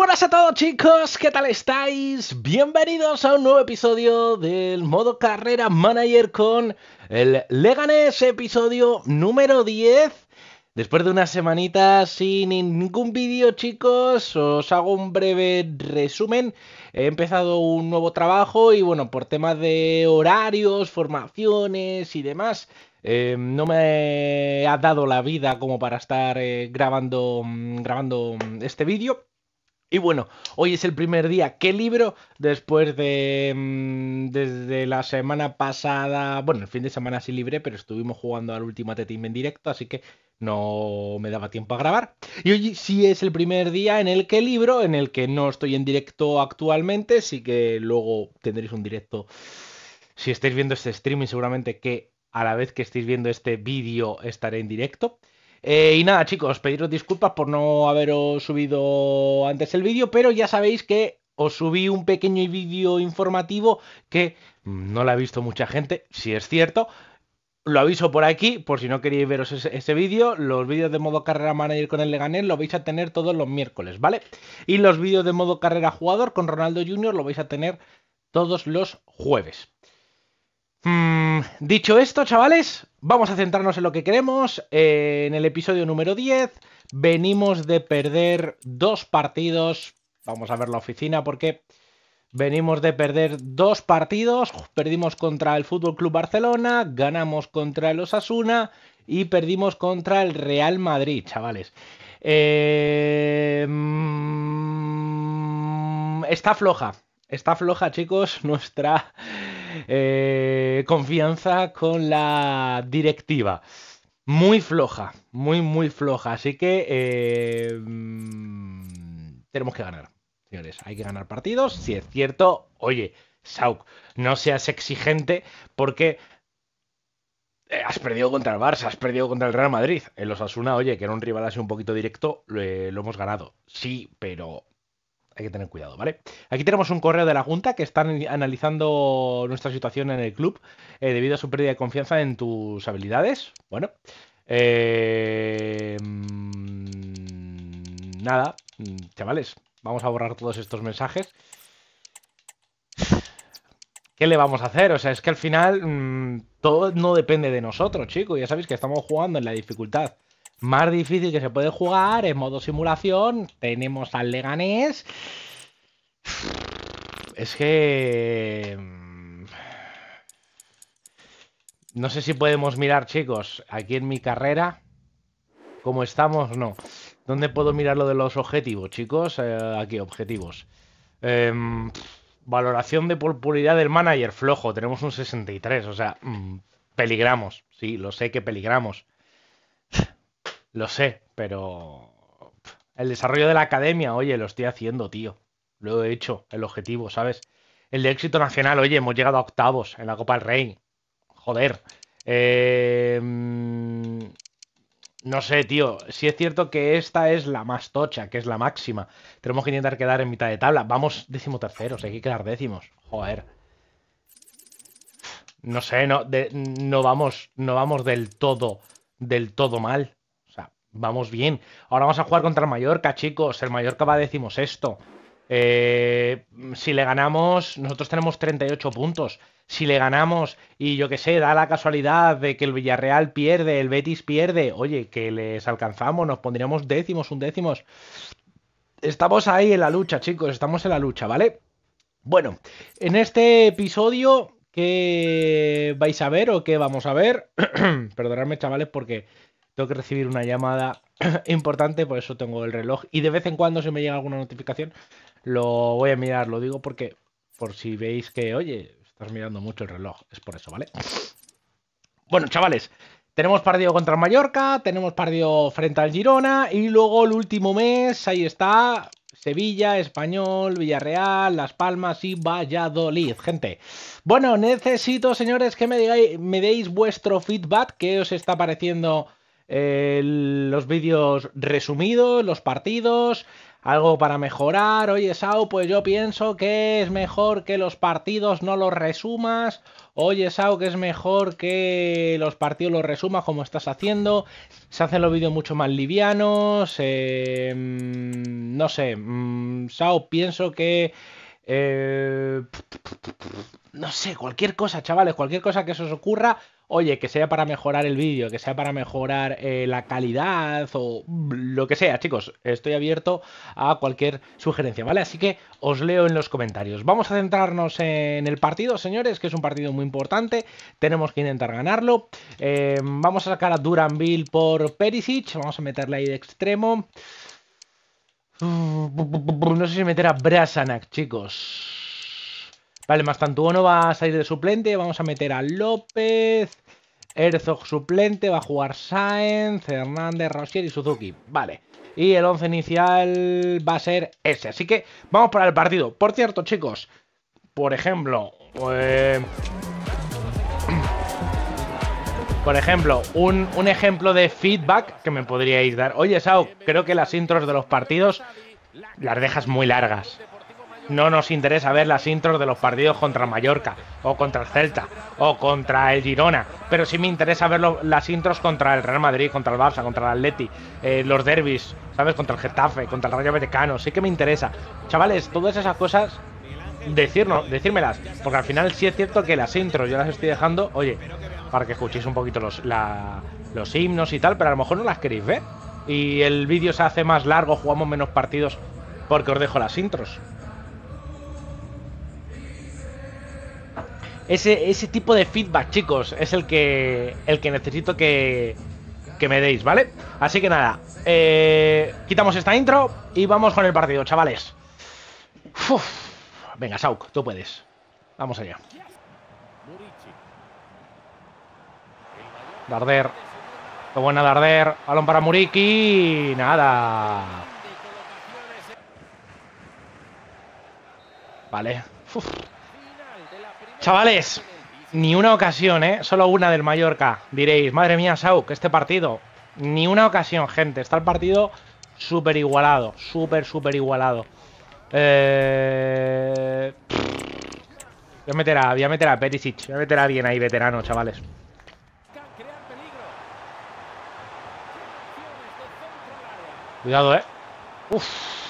buenas a todos, chicos, ¿qué tal estáis? Bienvenidos a un nuevo episodio del modo carrera manager con el Leganés, episodio número 10. Después de unas semanitas sin ningún vídeo, chicos, os hago un breve resumen. He empezado un nuevo trabajo y bueno, por temas de horarios, formaciones y demás, no me ha dado la vida como para estar grabando este vídeo. Y bueno, hoy es el primer día que libro después de desde la semana pasada, bueno, el fin de semana sí libré, pero estuvimos jugando al Ultimate Team en directo, así que no me daba tiempo a grabar. Y hoy sí es el primer día en el que libro, en el que no estoy en directo actualmente, sí que luego tendréis un directo si estáis viendo este streaming, seguramente que a la vez que estéis viendo este vídeo estaré en directo. Y nada, chicos, pediros disculpas por no haberos subido antes el vídeo, pero ya sabéis que os subí un pequeño vídeo informativo que no lo ha visto mucha gente, si es cierto. Lo aviso por aquí, por si no queréis veros ese vídeo. Los vídeos de modo carrera manager con el Leganés lo vais a tener todos los miércoles, ¿vale? Y los vídeos de modo carrera jugador con Ronaldo Jr. lo vais a tener todos los jueves. Dicho esto, chavales, vamos a centrarnos en lo que queremos. En el episodio número 10 venimos de perder dos partidos. Vamos a ver la oficina porque venimos de perder dos partidos. Perdimos contra el Fútbol Club Barcelona, ganamos contra el Osasuna y perdimos contra el Real Madrid, chavales. Está floja, chicos, nuestra confianza con la directiva. Muy floja, muy floja. Así que tenemos que ganar, señores. Hay que ganar partidos. Si es cierto, oye, Sauk, no seas exigente porque has perdido contra el Barça, has perdido contra el Real Madrid. En los Osasuna, oye, que era un rival así un poquito directo, lo hemos ganado. Sí, pero hay que tener cuidado, ¿vale? Aquí tenemos un correo de la Junta que están analizando nuestra situación en el club debido a su pérdida de confianza en tus habilidades. Bueno, nada, chavales, vamos a borrar todos estos mensajes. ¿Qué le vamos a hacer? O sea, es que al final todo no depende de nosotros, chicos. Ya sabéis que estamos jugando en la dificultad más difícil que se puede jugar, en modo simulación. Tenemos al Leganés. Es que no sé si podemos mirar, chicos, aquí en mi carrera, cómo estamos, no. ¿Dónde puedo mirar lo de los objetivos, chicos? Aquí, objetivos. Valoración de popularidad del manager, flojo, tenemos un 63, o sea, peligramos. Sí, lo sé que peligramos. Lo sé, pero el desarrollo de la academia, oye, lo estoy haciendo, tío. Lo he hecho, el objetivo, ¿sabes? El de éxito nacional, oye, hemos llegado a octavos en la Copa del Rey. Joder. No sé, tío. Sí es cierto que esta es la más tocha, que es la máxima. Tenemos que intentar quedar en mitad de tabla. Vamos decimoterceros, hay que quedar décimos. Joder. No sé, no vamos del todo mal. O sea, vamos bien. Ahora vamos a jugar contra el Mallorca, chicos. El Mallorca va decimosexto. Si le ganamos, nosotros tenemos 38 puntos. Si le ganamos y yo que sé, da la casualidad de que el Villarreal pierde, el Betis pierde, oye, que les alcanzamos, nos pondríamos décimos, undécimos. Estamos ahí en la lucha, chicos, estamos en la lucha, ¿vale? Bueno, en este episodio, ¿qué vais a ver o qué vamos a ver? Perdonadme, chavales, porque tengo que recibir una llamada importante, por eso tengo el reloj. Y de vez en cuando, si me llega alguna notificación, lo voy a mirar. Lo digo porque, por si veis que, oye, estás mirando mucho el reloj. Es por eso, ¿vale? Bueno, chavales, tenemos partido contra el Mallorca, tenemos partido frente al Girona y luego el último mes, ahí está, Sevilla, Español, Villarreal, Las Palmas y Valladolid, gente. Bueno, necesito, señores, que me deis vuestro feedback, qué os está pareciendo los vídeos resumidos, los partidos. algo para mejorar. Oye, Sau, pues yo pienso que es mejor que los partidos no los resumas. Oye, Sau, que es mejor que los partidos los resumas como estás haciendo. Se hacen los vídeos mucho más livianos. No sé, Sau, pienso que... no sé, cualquier cosa, chavales, cualquier cosa que se os ocurra, oye, que sea para mejorar el vídeo, que sea para mejorar la calidad o lo que sea, chicos, estoy abierto a cualquier sugerencia, ¿vale? Así que os leo en los comentarios. Vamos a centrarnos en el partido, señores, que es un partido muy importante, tenemos que intentar ganarlo. Vamos a sacar a Duranville por Perisic, vamos a meterle ahí de extremo. No sé si meter a Brasanac, chicos. Vale, Mastantuono va a salir de suplente. Vamos a meter a López. Herzog suplente. Va a jugar Sáenz, Hernández, Rosier y Suzuki. Vale. Y el 11 inicial va a ser ese. Así que vamos para el partido. Por cierto, chicos. Por ejemplo... Por ejemplo, un ejemplo de feedback que me podríais dar. Oye, Sau, creo que las intros de los partidos las dejas muy largas. No nos interesa ver las intros de los partidos contra Mallorca, o contra el Celta, o contra el Girona. Pero sí me interesa ver las intros contra el Real Madrid, contra el Barça, contra el Atleti, los derbis, ¿sabes? Contra el Getafe, contra el Rayo Vallecano. Sí que me interesa. Chavales, todas esas cosas, decírmelas. Porque al final sí es cierto que las intros yo las estoy dejando, oye, para que escuchéis un poquito los himnos y tal, pero a lo mejor no las queréis ver. Y el vídeo se hace más largo, jugamos menos partidos porque os dejo las intros. Ese tipo de feedback, chicos, es el que necesito que me deis, ¿vale? Así que nada, quitamos esta intro y vamos con el partido, chavales. Uf. Venga, Sauk, tú puedes. Vamos allá. Darder. Qué buena Darder. Balón para Muriqui. Nada. Vale. Uf. Chavales, ni una ocasión, ¿eh? Solo una del Mallorca. Diréis, madre mía, Sauk, este partido. Ni una ocasión, gente. Está el partido súper igualado. Súper igualado. Voy a meter a Perisic. Voy a meter a alguien ahí veterano, chavales. Cuidado, Uf.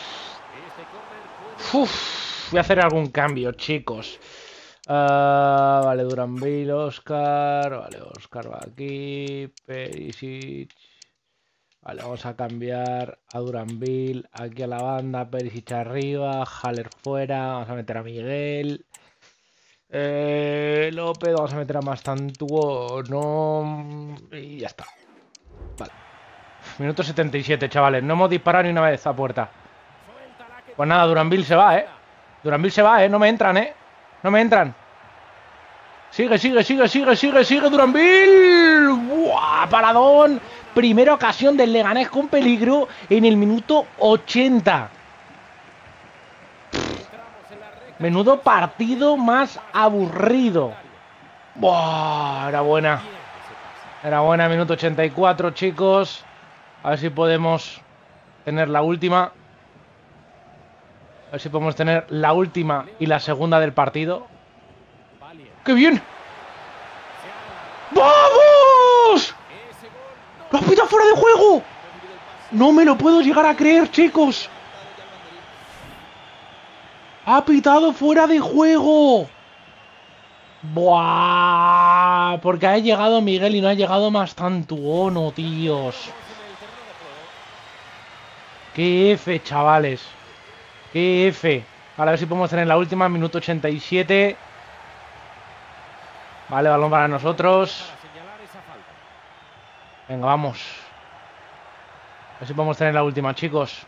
Voy a hacer algún cambio, chicos. Vale, Duranville, Oscar. Vale, Oscar va aquí. Perisic. Vale, vamos a cambiar a Duranville aquí a la banda. Perisic arriba. Haller fuera. Vamos a meter a Miguel. López. Vamos a meter a Mastantuono. Y ya está. Vale. Minuto 77, chavales. No hemos disparado ni una vez a puerta. Pues nada, Duranville se va, Duranville se va, No me entran, No me entran. Sigue Duranville. ¡Buah! Paradón. Primera ocasión del Leganés con peligro en el minuto 80. Menudo partido más aburrido. ¡Buah! Era buena, minuto 84, chicos. A ver si podemos tener la última. A ver si podemos tener la última y la segunda del partido. ¡Qué bien! ¡Vamos! ¡Lo ha pitado fuera de juego! No me lo puedo llegar a creer, chicos. ¡Ha pitado fuera de juego! ¡Buah! Porque ha llegado Miguel y no ha llegado Mastantuono, tíos. ¡Qué F, chavales! ¡Qué F! Ahora a ver si podemos tener la última, minuto 87. Vale, balón para nosotros. Venga, vamos. A ver si podemos tener la última, chicos.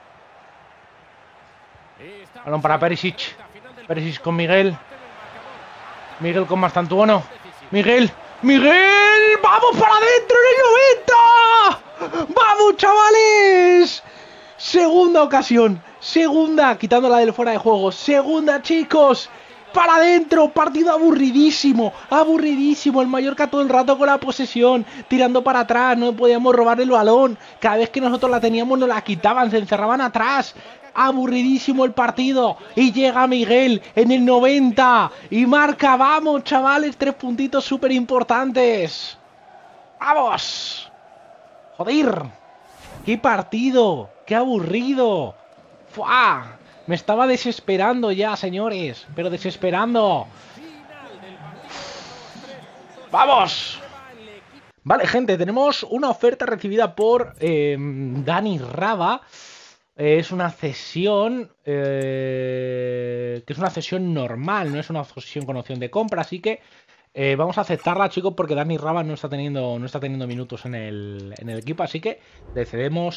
Balón para Perisic. Perisic con Miguel. Miguel con Mastantuono. Miguel. ¡Vamos para adentro en el 90! ¡Vamos, chavales! Segunda ocasión. Segunda, quitándola del fuera de juego. Segunda, chicos. Para adentro, partido aburridísimo. El Mallorca todo el rato con la posesión, tirando para atrás, no podíamos robar el balón. Cada vez que nosotros la teníamos nos la quitaban, se encerraban atrás. aburridísimo el partido. Y llega Miguel en el 90 y marca. Vamos, chavales, 3 puntitos súper importantes. ¡Vamos! ¡Joder! ¡Qué partido! ¡Qué aburrido! ¡Fua! Me estaba desesperando ya, señores. Pero desesperando. ¡Vamos! Vale, gente, tenemos una oferta recibida por Dani Raba. Es una cesión que es una cesión normal, no es una cesión con opción de compra, así que vamos a aceptarla, chicos, porque Dani Raba no está teniendo minutos en el equipo, así que le cedemos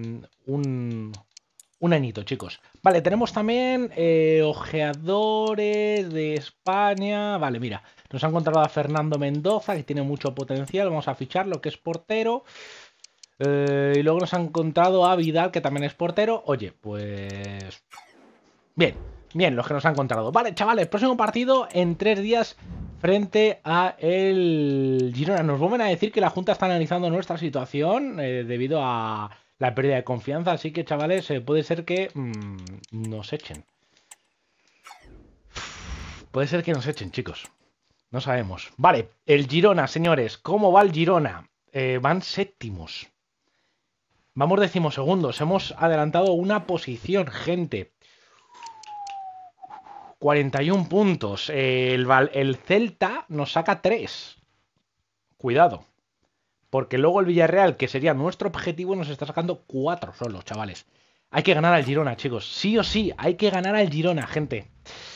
un añito, chicos. Vale, tenemos también ojeadores de España. Vale, mira, nos han contratado a Fernando Mendoza, que tiene mucho potencial. Vamos a fichar lo que es portero. Y luego nos han encontrado a Vidal, que también es portero. Oye, pues... Bien, los que nos han encontrado. Vale, chavales, próximo partido en 3 días frente a el Girona. Nos vuelven a decir que la Junta está analizando nuestra situación debido a la pérdida de confianza. Así que, chavales, puede ser que nos echen. Puede ser que nos echen, chicos. No sabemos. Vale, el Girona, señores. ¿Cómo va el Girona? Van séptimos. Vamos decimosegundos. Hemos adelantado una posición, gente. 41 puntos. El Celta nos saca 3. Cuidado. Porque luego el Villarreal, que sería nuestro objetivo, nos está sacando 4 solo, chavales. Hay que ganar al Girona, chicos. Sí o sí, hay que ganar al Girona, gente.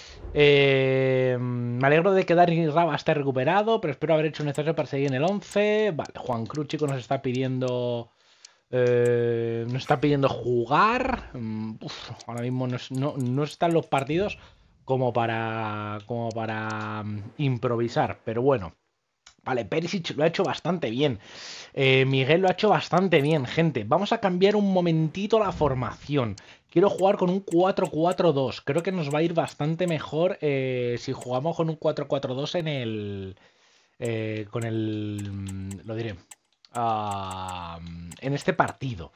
Me alegro de que Dani Raba esté recuperado, pero espero haber hecho necesario para seguir en el 11. Vale, Juan Cruz, chicos, nos está pidiendo... nos está pidiendo jugar. Ahora mismo no están los partidos como para improvisar, pero bueno. Vale, Perisic lo ha hecho bastante bien. Miguel lo ha hecho bastante bien, gente. Vamos a cambiar un momentito la formación. Quiero jugar con un 4-4-2. Creo que nos va a ir bastante mejor si jugamos con un 4-4-2 en el... lo diré. En este partido.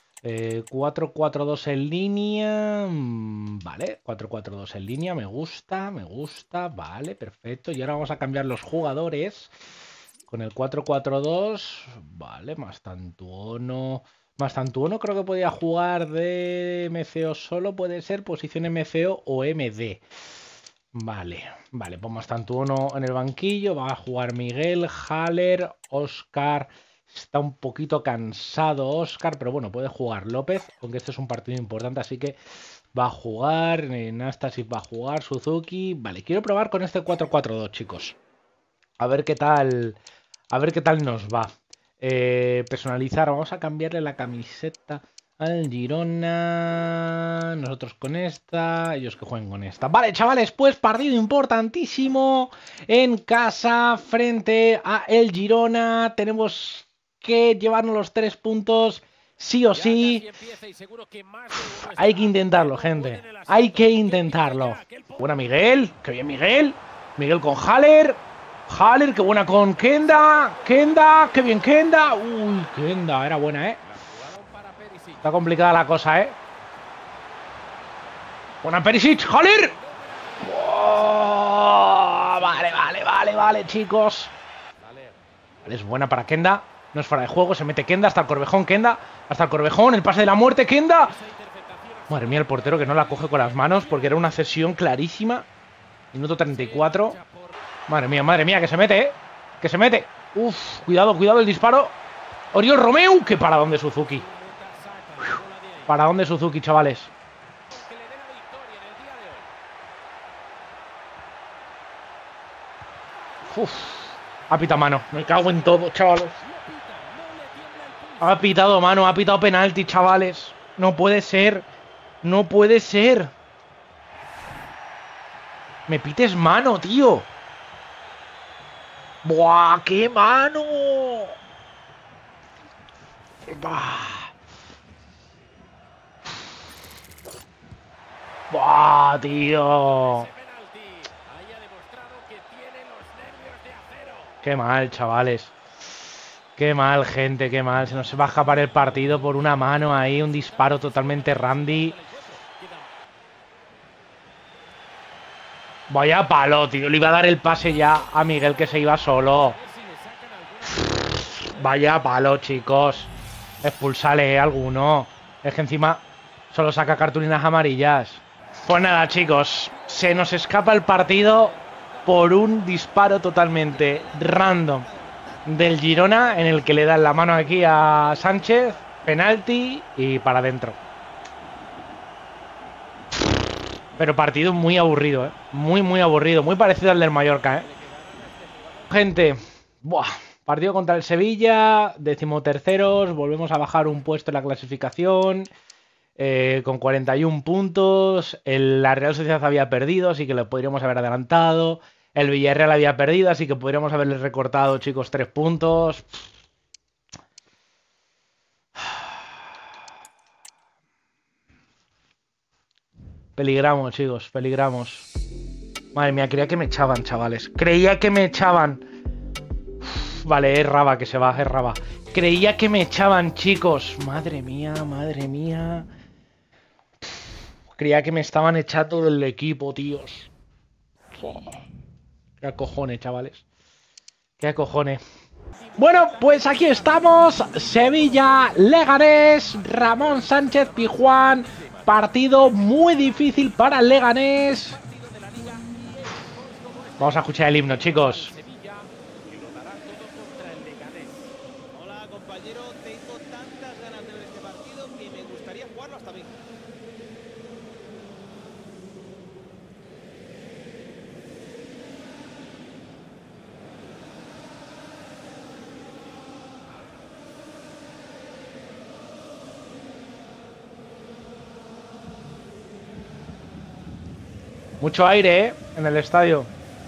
4-4-2 en línea. Vale, 4-4-2 en línea. Me gusta. Vale, perfecto. Y ahora vamos a cambiar los jugadores. Con el 4-4-2. Vale, Mastantuono. Mastantuono creo que podía jugar de MCO solo. Puede ser posición MCO o MD. Vale, pues Mastantuono en el banquillo. Va a jugar Miguel, Haller, Oscar. Está un poquito cansado Oscar, pero bueno, puede jugar López, aunque este es un partido importante, así que va a jugar, Nastasis va a jugar, Suzuki. Vale, quiero probar con este 4-4-2, chicos. A ver qué tal nos va. Personalizar, vamos a cambiarle la camiseta al Girona. Nosotros con esta, ellos que jueguen con esta. Vale, chavales, pues partido importantísimo en casa frente a el Girona. Tenemos que llevarnos los 3 puntos sí o sí. Hay que intentarlo, gente. Hay que intentarlo. Buena Miguel. Qué bien Miguel. Miguel con Haller. Haller, qué buena con Kenda. Kenda, qué bien Kenda. Uy, Kenda, era buena, Está complicada la cosa, Buena Perisic. Haller. Oh, vale, chicos. Vale, es buena para Kenda. No es fuera de juego, se mete Kenda hasta el Corvejón, el pase de la muerte, Kenda. Madre mía, el portero que no la coge con las manos porque era una cesión clarísima. Minuto 34. Madre mía, que se mete, que se mete. Uf, cuidado el disparo. Oriol Romeu, que paradón de Suzuki. Paradón de Suzuki, chavales. Uf, ha pitado mano, me cago en todo, chavales. Ha pitado mano, ha pitado penalti, chavales. No puede ser. Me pites mano, tío. ¡Buah, qué mano! ¡Buah, tío! Qué mal, chavales. Qué mal, gente, qué mal. Se nos va a escapar el partido por una mano ahí, un disparo totalmente randy. Vaya palo, tío. Le iba a dar el pase ya a Miguel, que se iba solo. Vaya palo, chicos. Expulsale alguno. Es que encima solo saca cartulinas amarillas. Pues nada, chicos. Se nos escapa el partido por un disparo totalmente random del Girona, en el que le dan la mano aquí a Sánchez. Penalti y para adentro. Pero partido muy aburrido, ¿eh? Muy aburrido. Muy parecido al del Mallorca, ¿eh? Gente, buah. Partido contra el Sevilla, 13º, volvemos a bajar un puesto en la clasificación, con 41 puntos. La Real Sociedad había perdido, así que le podríamos haber adelantado. El Villarreal había perdido, así que podríamos haberle recortado, chicos, 3 puntos. Peligramos, chicos, peligramos. Madre mía, creía que me echaban, chavales. Creía que me echaban. Vale, es Raba que se va, es Raba. Creía que me echaban, chicos. Madre mía, madre mía. Creía que me estaban echando del equipo, tíos. Qué acojones, chavales. Qué acojones. Bueno, pues aquí estamos. Sevilla, Leganés, Ramón Sánchez Pizjuán. Partido muy difícil para el Leganés. Vamos a escuchar el himno, chicos. Mucho aire, en el estadio.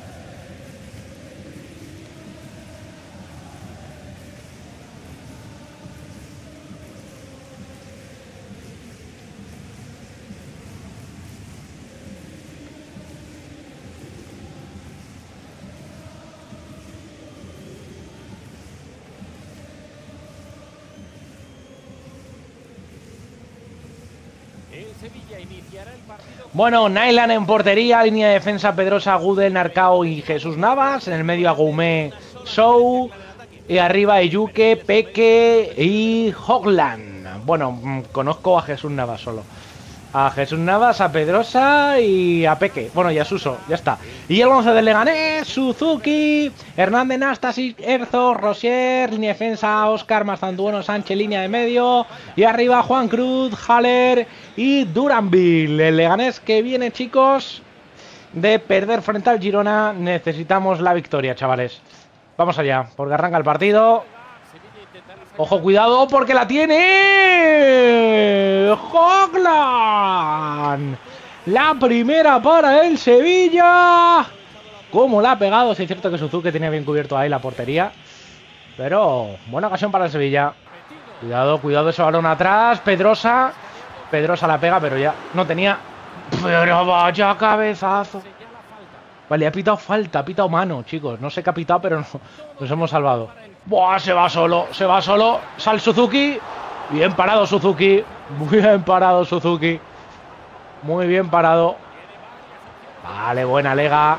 Bueno, Nailan en portería, línea de defensa Pedrosa, Gudel, Narcao y Jesús Navas. En el medio Agumé, Sou. Y arriba Eyuke, Peque y Hoglan. Bueno, conozco a Jesús Navas solo. A Jesús Navas, a Pedrosa y a Peque. Bueno, y a Suso, ya está. Y el 11 del Leganés, Suzuki, Hernández, Nastasic, Erzo, Rosier, línea de defensa, Óscar, Mazanduono, Sánchez, línea de medio. Y arriba Juan Cruz, Haller y Duranville. El Leganés que viene, chicos, de perder frente al Girona. Necesitamos la victoria, chavales. Vamos allá, porque arranca el partido. Ojo, cuidado, porque la tiene Hoglan. La primera para el Sevilla. ¿Cómo la ha pegado? Sí, es cierto que Suzuki tenía bien cubierto ahí la portería, pero buena ocasión para el Sevilla. Cuidado, cuidado ese balón atrás. Pedrosa la pega, pero ya no tenía. Pero vaya cabezazo. Vale, ha pitado falta, ha pitado mano, chicos. No sé qué ha pitado, pero no, nos hemos salvado. Buah, se va solo. Sal Suzuki. Bien parado Suzuki. Bien parado Suzuki. Muy bien parado. Vale, buena Lega.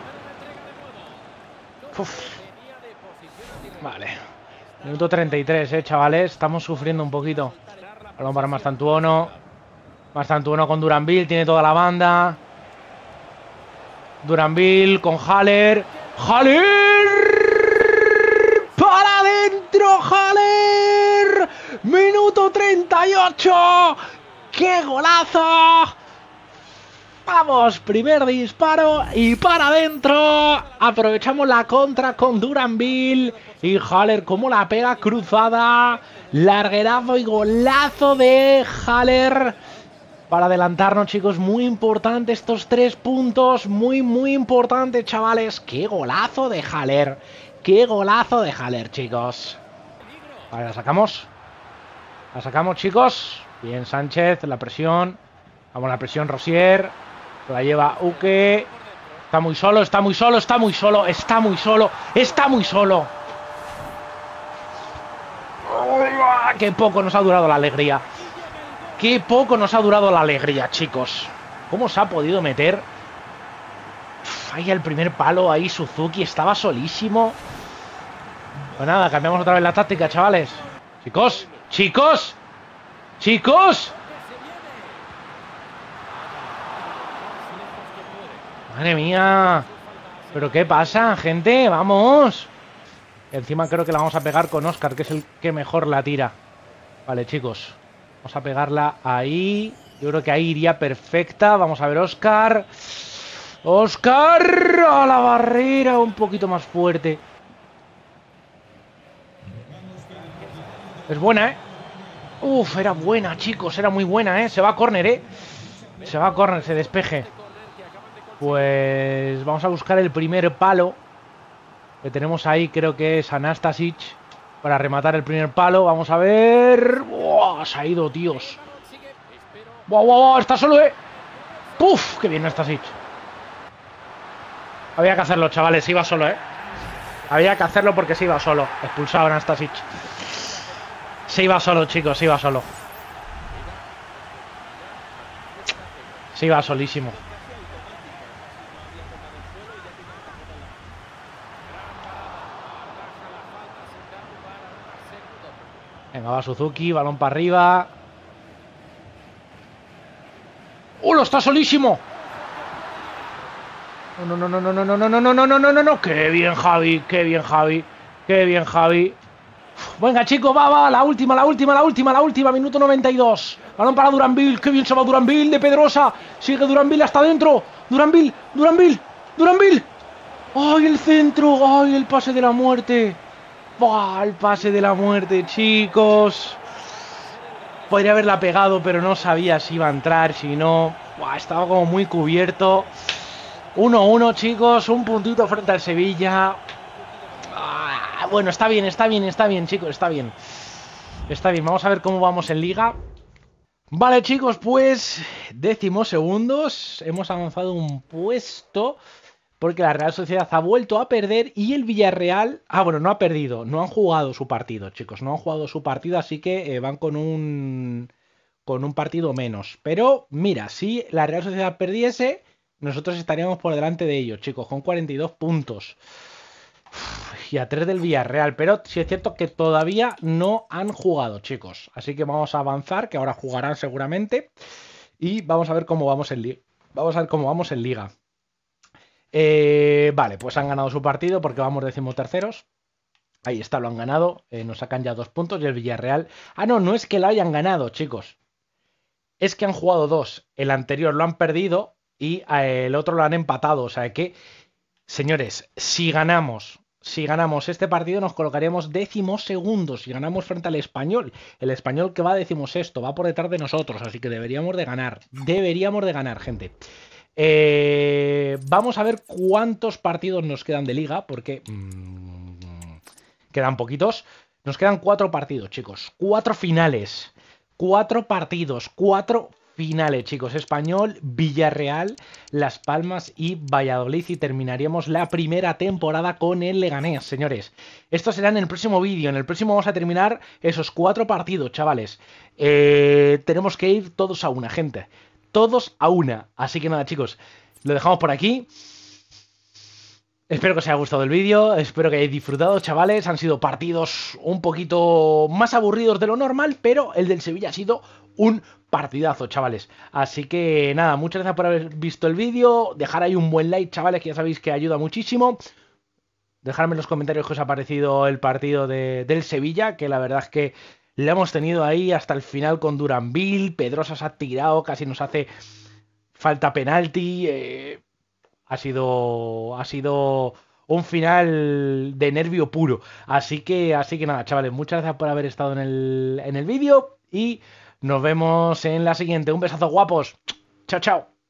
Uf. Vale. Minuto 33, chavales. Estamos sufriendo un poquito. Balón para Mazantuono. Mazantuono con Duranville. Tiene toda la banda. Duranville con Haller. ¡Para adentro, Haller! ¡Minuto 38! ¡Qué golazo! Vamos, primer disparo y para adentro. Aprovechamos la contra con Duranville. Y Haller, como la pega cruzada. Larguerazo y golazo de Haller. Para adelantarnos, chicos, muy importante estos 3 puntos. Muy importante, chavales. ¡Qué golazo de Haller! ¡Qué golazo de Haller, chicos! Vale, la sacamos. La sacamos, chicos. Bien, Sánchez, la presión. Vamos, la presión, Rosier. Se la lleva Uke. Está muy solo. ¡Qué poco nos ha durado la alegría! ¡Qué poco nos ha durado la alegría, chicos! ¿Cómo se ha podido meter? Falla el primer palo ahí, Suzuki estaba solísimo. Pues nada, cambiamos otra vez la táctica, chavales. Chicos, chicos, chicos. Madre mía. ¿Pero qué pasa, gente? ¡Vamos! Encima creo que la vamos a pegar con Óscar, que es el que mejor la tira. Vale, chicos. Vamos a pegarla ahí. Yo creo que ahí iría perfecta. Vamos a ver, Óscar. ¡Óscar! ¡A la barrera! Un poquito más fuerte. Es buena, ¿eh? Uf, era buena, chicos. Era muy buena, ¿eh? Se va a córner, ¿eh? Se va a córner, se despeje. Pues vamos a buscar el primer palo que tenemos ahí, creo que es Anastasic, para rematar el primer palo. Vamos a ver. ¡Buah! Se ha ido, tíos. ¡Buah, buah, buah! Está solo, ¿eh? ¡Puf! ¡Qué bien Anastasic! Había que hacerlo, chavales. Se iba solo, ¿eh? Había que hacerlo porque se iba solo. Expulsado Anastasic. Se iba solo, chicos. Se iba solo. Se iba solísimo. Venga, va Suzuki, balón para arriba. ¡Lo está solísimo! No, no, no, no, no, no, no, no, no, no, no, no, no, no. ¡Qué bien, Javi! ¡Qué bien, Javi! ¡Qué bien, Javi! Venga, chicos, va, la última, la última, la última, la última. Minuto 92. Balón para Duranville. ¡Qué bien se va Duranville de Pedrosa! Sigue Duranville hasta adentro. Duranville, Duranville, Duranville. ¡Ay, el centro! ¡Ay, el pase de la muerte! ¡Buah! El pase de la muerte, chicos. Podría haberla pegado, pero no sabía si iba a entrar, si no. ¡Buah! Estaba como muy cubierto. 1-1, chicos. Un puntito frente al Sevilla. Bueno, está bien, está bien, está bien, chicos. Está bien. Está bien. Vamos a ver cómo vamos en Liga. Vale, chicos, pues 10º. Hemos avanzado un puesto, porque la Real Sociedad ha vuelto a perder y el Villarreal... bueno, no ha perdido, no han jugado su partido, chicos, no han jugado su partido, así que van con un partido menos. Pero mira, si la Real Sociedad perdiese, nosotros estaríamos por delante de ellos, chicos, con 42 puntos. Y a 3 del Villarreal, pero sí es cierto que todavía no han jugado, chicos. Así que vamos a avanzar, que ahora jugarán seguramente. Y vamos a ver cómo vamos en Liga. Vamos a ver cómo vamos en Liga. Vale, pues han ganado su partido porque vamos 13º. Ahí está, lo han ganado. Nos sacan ya 2 puntos y el Villarreal... no es que lo hayan ganado, chicos. Es que han jugado 2. El anterior lo han perdido y el otro lo han empatado. O sea que, señores, si ganamos este partido nos colocaríamos 12º. Si ganamos frente al Español. El Español que va 16º, va por detrás de nosotros. Así que deberíamos de ganar. Deberíamos de ganar, gente. Vamos a ver cuántos partidos nos quedan de liga, porque quedan poquitos. Nos quedan 4 partidos, chicos. 4 finales. 4 partidos. 4 finales, chicos. Español, Villarreal, Las Palmas y Valladolid. Y terminaríamos la primera temporada con el Leganés, señores. Esto será en el próximo vídeo. En el próximo vamos a terminar esos 4 partidos, chavales. Tenemos que ir todos a una, gente. Todos a una. Así que nada, chicos, lo dejamos por aquí. Espero que os haya gustado el vídeo. Espero que hayáis disfrutado, chavales. Han sido partidos un poquito más aburridos de lo normal, pero el del Sevilla ha sido un partidazo, chavales. Así que nada, muchas gracias por haber visto el vídeo. Dejar ahí un buen like, chavales, que ya sabéis que ayuda muchísimo. Dejadme en los comentarios qué os ha parecido el partido del Sevilla, que la verdad es que le hemos tenido ahí hasta el final con Duranville. Pedrosa se ha tirado, casi nos hace falta penalti. Ha sido un final de nervio puro. Así que nada, chavales, muchas gracias por haber estado en el vídeo y nos vemos en la siguiente. Un besazo, guapos. Chao, chao.